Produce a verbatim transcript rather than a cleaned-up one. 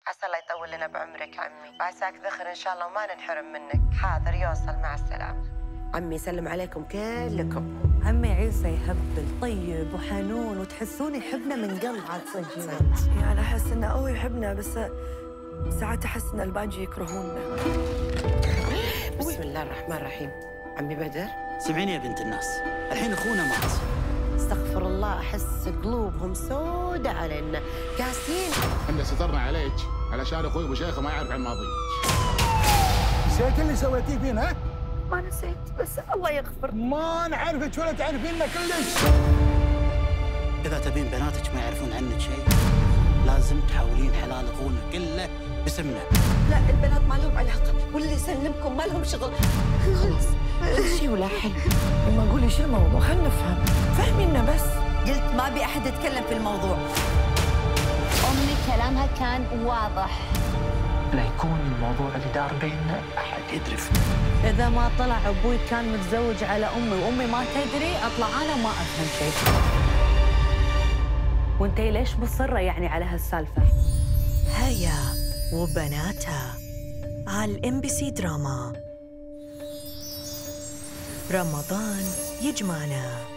عسى الله يطول لنا بعمرك عمي، وعساك ذخر إن شاء الله وما ننحرم منك. حاضر يوصل، مع السلامة. عمي يسلم عليكم كلكم. عمي عيسى يهبل طيب وحنون وتحسون يحبنا من قلب. عاد صدق يعني أنا أحس إنه هو يحبنا، بس ساعات أحس إن الباقي يكرهوننا. بسم الله الرحمن الرحيم. عمي بدر، سمعيني يا بنت الناس، الحين أخونا مات. استغفر الله، أحس قلوبهم سودة علينا قاسين. احنا سترنا عليك علشان أخوي أبو شيخة ما يعرف عن ماضيك. نسيت اللي سويتيه فينا؟ ما نسيت، بس الله يغفر. ما نعرفك ولا تعرفيننا كلش. إذا تبين بناتك ما يعرفون عنك شيء لازم تحاولين حلال أخونا كله باسمنا. لا، البنات ما لهم علاقة، واللي يسلمكم ما لهم شغل. خلص كل شيء ولا حل. لما قولي شو الموضوع خلنا نفهم، فهمينا بس. قلت ما بي أحد يتكلم في الموضوع. أمي كلامها كان واضح. لا يكون الموضوع اللي دار بيننا أحد يدري فيه. إذا ما طلع أبوي كان متزوج على أمي وأمي ما تدري، أطلع أنا ما أفهم شيء. وأنتي ليش مصرة يعني على هالسالفة؟ هيا وبناتها على الام بي سي دراما. رمضان يجمعنا.